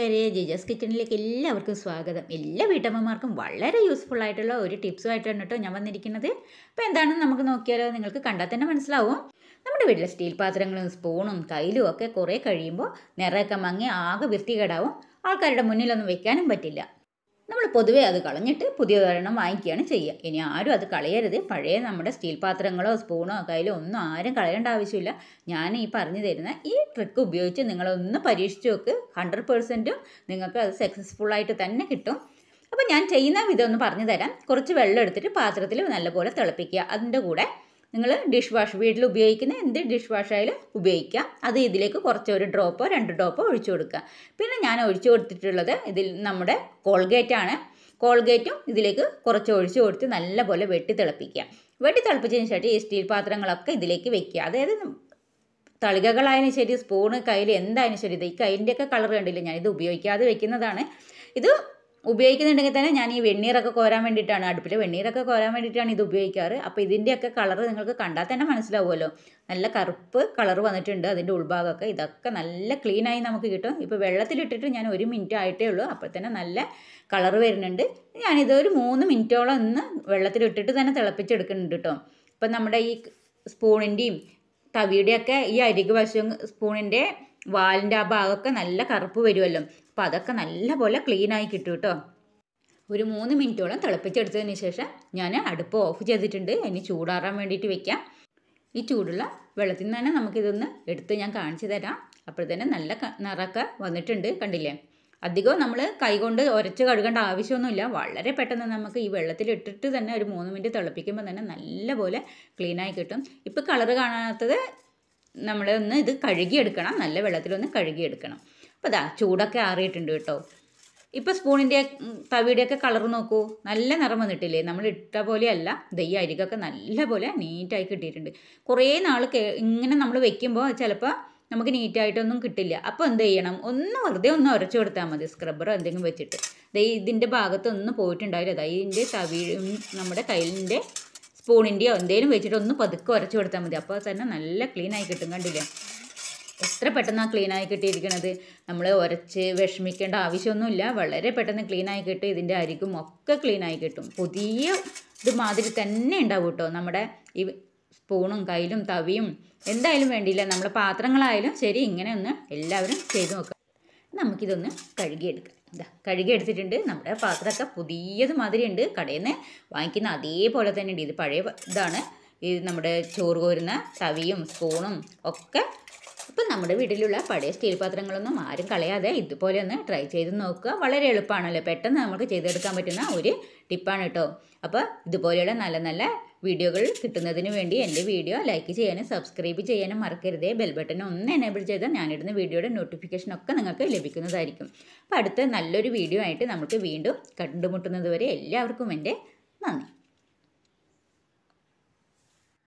കൂട്ടുകാരെ, ജിജസ് കിച്ചണിലേക്ക് എല്ലാവർക്കും സ്വാഗതം. എല്ലാ വീട്ടമ്മമാർക്കും വളരെ യൂസ്ഫുൾ ആയിട്ടുള്ള ഒരു ടിപ്സുമായിട്ടാണ് കേട്ടോ ഞാൻ വന്നിരിക്കുന്നത്. അപ്പോൾ എന്താണെന്ന് നമുക്ക് നോക്കിയാലോ? നിങ്ങൾക്ക് കണ്ടാൽ തന്നെ മനസ്സിലാവും. നമ്മുടെ വീട്ടിലെ സ്റ്റീൽ പാത്രങ്ങളും സ്പൂണും കയ്യിലും ഒക്കെ കുറേ കഴിയുമ്പോൾ നിറയൊക്കെ മങ്ങി ആകെ വൃത്തികേടാവും. ആൾക്കാരുടെ മുന്നിലൊന്നും വെക്കാനും പറ്റില്ല. നമ്മൾ പൊതുവേ അത് കളഞ്ഞിട്ട് പുതിയതൊരെണ്ണം വാങ്ങിക്കുകയാണ് ചെയ്യുക. ഇനി ആരും അത് കളയരുത്. പഴയ നമ്മുടെ സ്റ്റീൽ പാത്രങ്ങളോ സ്പൂണോ കയ്യിലോ ഒന്നും ആരും കളയേണ്ട ആവശ്യമില്ല. ഞാൻ ഈ പറഞ്ഞു തരുന്ന ഈ ട്രിക്ക് ഉപയോഗിച്ച് നിങ്ങളൊന്ന് പരീക്ഷിച്ച് നോക്ക്. 100% നിങ്ങൾക്ക് അത് സക്സസ്ഫുള്ളായിട്ട് തന്നെ കിട്ടും. അപ്പോൾ ഞാൻ ചെയ്യുന്ന വിധം ഒന്ന് പറഞ്ഞു തരാം. കുറച്ച് വെള്ളം എടുത്തിട്ട് പാത്രത്തിൽ നല്ലപോലെ തിളപ്പിക്കുക. അതിൻ്റെ കൂടെ നിങ്ങൾ ഡിഷ് വാഷ്, വീട്ടിൽ ഉപയോഗിക്കുന്ന എന്ത് ഡിഷ് വാഷായാലും ഉപയോഗിക്കാം. അത് ഇതിലേക്ക് കുറച്ച് 1 ഡ്രോപ്പോ 2 ഡ്രോപ്പോ ഒഴിച്ചു കൊടുക്കുക. പിന്നെ ഞാൻ ഒഴിച്ചു കൊടുത്തിട്ടുള്ളത് ഇതിൽ നമ്മുടെ കോൾഗേറ്റാണ്. കോൾഗേറ്റും ഇതിലേക്ക് കുറച്ച് ഒഴിച്ചു കൊടുത്ത് നല്ലപോലെ വെട്ടി തിളപ്പിക്കുക. വെട്ടി തിളപ്പിച്ചതിന് ശേഷം ഈ സ്റ്റീൽ പാത്രങ്ങളൊക്കെ ഇതിലേക്ക് വെക്കുക. അതായത് തളികകളായാലും ശരി, സ്പൂണ്, കയ്യിൽ എന്തായാലും ശരി. ഈ കയ്യിൻ്റെയൊക്കെ കളർ കണ്ടില്ല, ഞാനിത് ഉപയോഗിക്കാതെ വെക്കുന്നതാണ്. ഇത് ഉപയോഗിക്കുന്നുണ്ടെങ്കിൽ തന്നെ ഞാൻ ഈ വെണ്ണീറൊക്കെ കോരാൻ വേണ്ടിയിട്ടാണ്, അടുപ്പിൽ വെണ്ണീറൊക്കെ കോരാൻ വേണ്ടിയിട്ടാണ് ഇത് ഉപയോഗിക്കാറ്. അപ്പോൾ ഇതിൻ്റെയൊക്കെ കളർ നിങ്ങൾക്ക് കണ്ടാൽ തന്നെ മനസ്സിലാവുമല്ലോ. നല്ല കറുപ്പ് കളർ വന്നിട്ടുണ്ട് അതിൻ്റെ ഉൾഭാഗമൊക്കെ. ഇതൊക്കെ നല്ല ക്ലീനായി നമുക്ക് കിട്ടും. ഇപ്പോൾ വെള്ളത്തിലിട്ടിട്ട് ഞാൻ 1 മിനിറ്റ് ആയിട്ടേ ഉള്ളൂ, അപ്പോൾ തന്നെ നല്ല കളർ വരുന്നുണ്ട്. ഞാനിത് ഒരു 3 മിനിറ്റോളം ഒന്ന് വെള്ളത്തിലിട്ടിട്ട് തന്നെ തിളപ്പിച്ചെടുക്കുന്നുണ്ട് കേട്ടോ. ഇപ്പം നമ്മുടെ ഈ സ്പൂണിൻ്റെയും തവിയുടെയൊക്കെ ഈ അരികു വശം, സ്പൂണിൻ്റെ വാലിൻ്റെ ആ ഭാഗമൊക്കെ നല്ല കറുപ്പ് വരുമല്ലോ. അപ്പോൾ അതൊക്കെ നല്ലപോലെ ക്ലീനായി കിട്ടും കേട്ടോ. ഒരു 3 മിനിറ്റോളം തിളപ്പിച്ചെടുത്തതിന് ശേഷം ഞാൻ അടുപ്പ് ഓഫ് ചെയ്തിട്ടുണ്ട്. ഇനി ചൂടാറാൻ വേണ്ടിയിട്ട് വെക്കാം. ഈ ചൂടുള്ള വെള്ളത്തിൽ നിന്ന് തന്നെ നമുക്കിതൊന്ന് എടുത്ത് ഞാൻ കാണിച്ചു തരാം. അപ്പോഴത്തേനും നല്ല നിറമൊക്കെ വന്നിട്ടുണ്ട്, കണ്ടില്ലേ? അധികം നമ്മൾ കൈകൊണ്ട് ഉരച്ച് കഴുകേണ്ട ആവശ്യമൊന്നുമില്ല. വളരെ പെട്ടെന്ന് നമുക്ക് ഈ വെള്ളത്തിലിട്ടിട്ട് തന്നെ ഒരു 3 മിനിറ്റ് തിളപ്പിക്കുമ്പോൾ തന്നെ നല്ലപോലെ ക്ലീനായി കിട്ടും. ഇപ്പോൾ കളറ് കാണാത്തത് നമ്മളൊന്ന് ഇത് കഴുകിയെടുക്കണം, നല്ല വെള്ളത്തിലൊന്ന് കഴുകിയെടുക്കണം. അപ്പോൾ ഇതാ ചൂടൊക്കെ ആറിയിട്ടുണ്ട് കേട്ടോ. ഇപ്പോൾ സ്പൂണിൻ്റെ തവിയുടെയൊക്കെ കളർ നോക്കൂ, നല്ല നിറം വന്നിട്ടില്ലേ? നമ്മൾ ഇട്ട പോലെയല്ല. ഈ അരികൊക്കെ നല്ലപോലെ നീറ്റായി കിട്ടിയിട്ടുണ്ട്. കുറേ നാൾ ഇങ്ങനെ നമ്മൾ വെക്കുമ്പോൾ ചിലപ്പോൾ നമുക്ക് നീറ്റായിട്ടൊന്നും കിട്ടില്ല. അപ്പോൾ എന്ത് ചെയ്യണം? വെറുതെ ഒന്ന് ഉരച്ചു കൊടുത്താൽ മതി, സ്ക്രബ്ബറോ എന്തെങ്കിലും വെച്ചിട്ട്. ഇതിൻ്റെ ഭാഗത്തൊന്നും പോയിട്ടുണ്ടാവില്ല. ഇതിൻ്റെ തവിയും നമ്മുടെ കയ്യിലിൻ്റെ സ്പൂണിൻ്റെയോ എന്തെങ്കിലും വെച്ചിട്ട് ഒന്ന് പതുക്കെ ഉരച്ചു കൊടുത്താൽ മതി. അപ്പോൾ തന്നെ നല്ല ക്ലീനായി കിട്ടും, കണ്ടില്ലേ? എത്ര പെട്ടെന്നാണ് ക്ലീനായി കിട്ടിയിരിക്കുന്നത്. നമ്മൾ ഉരച്ച് വിഷമിക്കേണ്ട ആവശ്യമൊന്നുമില്ല. വളരെ പെട്ടെന്ന് ക്ലീനായി കിട്ടും. ഇതിൻ്റെ അരികും ഒക്കെ ക്ലീനായി കിട്ടും. പുതിയ ഇതുമാതിരി തന്നെ ഉണ്ടാവും കേട്ടോ. നമ്മുടെ ഈ സ്പൂണും കയ്യിലും തവിയും എന്തായാലും വേണ്ടിയില്ല, നമ്മുടെ പാത്രങ്ങളായാലും ശരി. ഇങ്ങനെ ഒന്ന് എല്ലാവരും ചെയ്ത് നോക്കാം. നമുക്കിതൊന്ന് കഴുകിയെടുക്കാം. കഴുകിയെടുത്തിട്ടുണ്ട്. നമ്മുടെ പാത്രമൊക്കെ പുതിയത് മാതിരി ഉണ്ട്. കടയിൽ നിന്ന് വാങ്ങിക്കുന്ന അതേപോലെ തന്നെ ഉണ്ട്. ഇത് പഴയ ഇതാണ്. ഇത് നമ്മുടെ ചോറ് കോരുന്ന തവിയും സ്പൂണും ഒക്കെ. അപ്പം നമ്മുടെ വീട്ടിലുള്ള പഴയ സ്റ്റീൽ പാത്രങ്ങളൊന്നും ആരും കളയാതെ ഇതുപോലെ ഒന്ന് ട്രൈ ചെയ്ത് നോക്കുക. വളരെ എളുപ്പമാണല്ലോ, പെട്ടെന്ന് നമുക്ക് ചെയ്തെടുക്കാൻ പറ്റുന്ന ഒരു ടിപ്പാണ് കേട്ടോ. അപ്പോൾ ഇതുപോലെയുള്ള നല്ല നല്ല വീഡിയോകൾ കിട്ടുന്നതിന് വേണ്ടി എൻ്റെ വീഡിയോ ലൈക്ക് ചെയ്യാനും സബ്സ്ക്രൈബ് ചെയ്യാനും മറക്കരുതേ. ബെൽ ബട്ടൺ ഒന്ന് എനേബിൾ ചെയ്താൽ ഞാനിടുന്ന വീഡിയോയുടെ നോട്ടിഫിക്കേഷനൊക്കെ നിങ്ങൾക്ക് ലഭിക്കുന്നതായിരിക്കും. അപ്പോൾ അടുത്ത നല്ലൊരു വീഡിയോ ആയിട്ട് നമുക്ക് വീണ്ടും കണ്ടുമുട്ടുന്നത് വരെ എല്ലാവർക്കും എൻ്റെ നന്ദി.